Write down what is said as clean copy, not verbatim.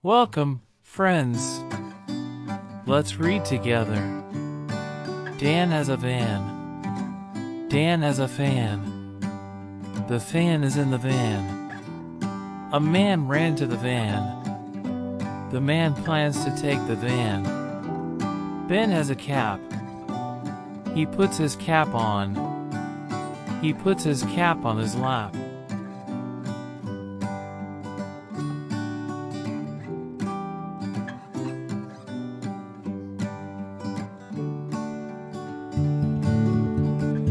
Welcome, friends. Let's read together. Dan has a van. Dan has a fan. The fan is in the van. A man ran to the van. The man plans to take the van. Ben has a cap. He puts his cap on. He puts his cap on his lap.